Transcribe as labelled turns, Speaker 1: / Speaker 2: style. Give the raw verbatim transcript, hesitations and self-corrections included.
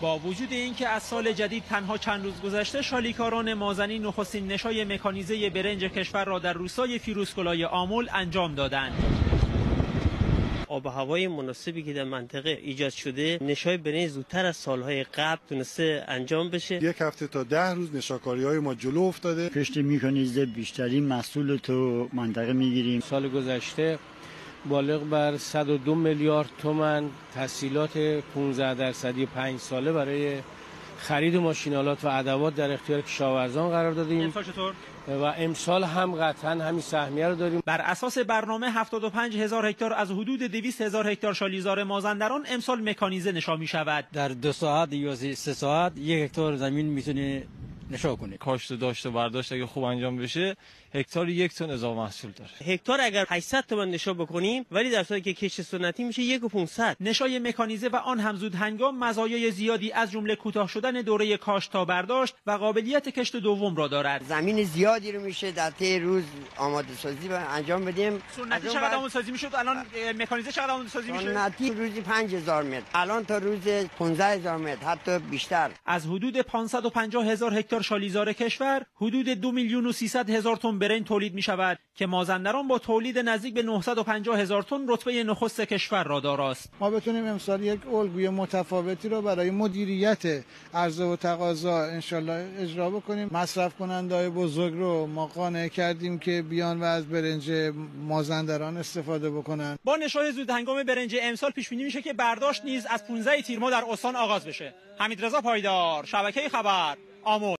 Speaker 1: با وجود اینکه از سال جدید تنها چند روز گذشته، شالیکاران مازنی نخستین نشای مکانیزه برنج کشور را در روستای فیروزکلای آمل انجام دادند.
Speaker 2: آب و هوای مناسبی که در منطقه ایجاد شده، نشای برنج زودتر از سالهای قبل تونسته انجام بشه.
Speaker 3: یک هفته تا ده روز نشاکاری‌های ما جلو افتاده.
Speaker 4: کشت مکانیزه بیشترین محصول تو منطقه میگیریم.
Speaker 5: سال گذشته بالغ بر صد و دو میلیارد تومان تسهیلات پانزده درصدی پنج ساله برای خرید ماشین‌آلات و ادوات در اختیار کشاورزان قرار دادیم.
Speaker 1: امسال چطور؟
Speaker 5: و امسال هم قطعا همین سهمیه رو داریم.
Speaker 1: بر اساس برنامه هفتاد و پنج هزار هکتار از حدود دویست هزار هکتار شالیزار مازندران امسال مکانیزه نشا می شود.
Speaker 6: در دو ساعت یا سه ساعت یک هکتار زمین میتونه نشا کنه.
Speaker 7: کاشت داشته برداشت اگه خوب انجام بشه هکتار یک تن اضافه محصول داره.
Speaker 2: هکتار اگر هشتصد تومان نشا بکنیم، ولی در صورتی که کشت سنتی میشه یک و پانصد.
Speaker 1: نشای مکانیزه و آن هم زود هنگام مزایای زیادی از جمله کوتاه شدن دوره کاشت تا برداشت و قابلیت کشت دوم را دارد.
Speaker 8: زمین زیادی رو میشه در طی روز آماده سازی و انجام بدیم.
Speaker 1: سنتی چقدر آماده سازی میشد؟ الان مکانیزه چقدر آماده سازی میشه؟
Speaker 8: سنتی روزی پنج هزار متر، الان تا روز پانزده هزار متر، حتی بیشتر.
Speaker 1: از حدود پانصد و پنجاه هزار هکتار شالیزار کشور، حدود دو میلیون و سیصد هزار تن برنج تولید میشود که مازندران با تولید نزدیک به نهصد و پنجاه هزار تن رتبه نخست کشور را داراست.
Speaker 9: ما بتونیم امسال یک الگوی متفاوتی رو برای مدیریت عرضه و تقاضا انشالله اجرا بکنیم. مصرف کننده‌های بزرگ رو ما قانع کردیم که بیان و از برنج مازندران استفاده بکنن.
Speaker 1: با نشای زود هنگام برنج امسال پیش بینی میشه که برداشت نیز از پانزده تیر ماه در استان آغاز بشه. حمیدرضا پایدار، شبکه خبر، آمل.